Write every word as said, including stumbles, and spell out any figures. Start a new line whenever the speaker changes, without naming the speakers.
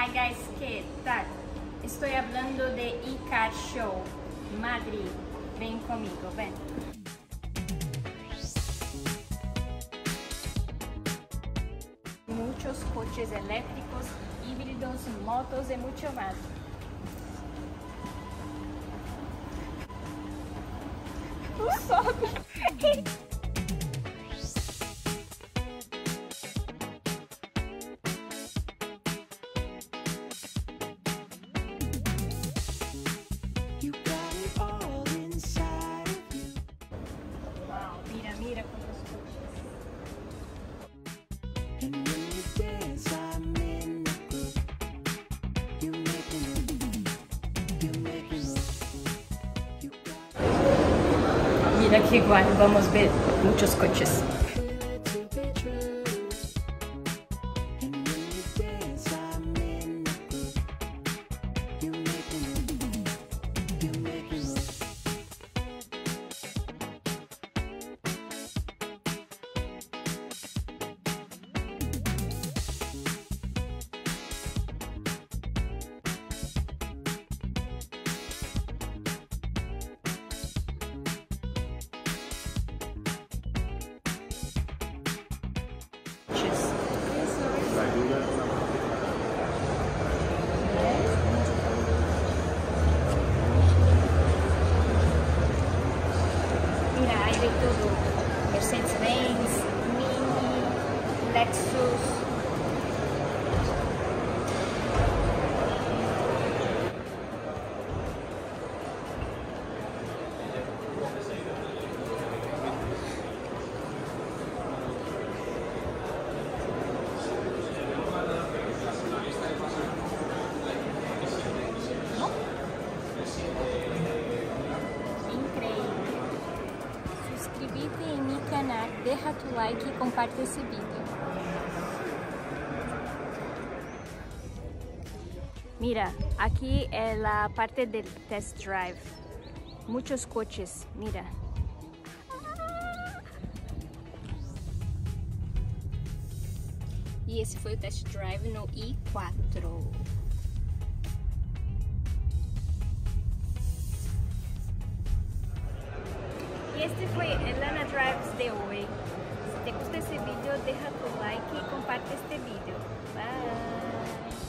Hi guys, ¿qué tal? Estoy hablando de Ecar Show Madrid. Ven conmigo, ven. Muchos coches eléctricos, híbridos, motos y mucho más. Não sobe. Uau, mira, mira quantos coches. Mira que igual, vamos a ver muchos coches. Mira, hay de todo. Mercedes-Benz, Mini, Lexus. Suscríbete en mi canal, deja tu like y comparte ese vídeo. Mira, aquí es la parte del test drive. Muchos coches, mira. E esse foi o test drive no i quatro. Y este fue el Lana Drives de hoy. Si te gusta este video, deja tu like y comparte este video. Bye.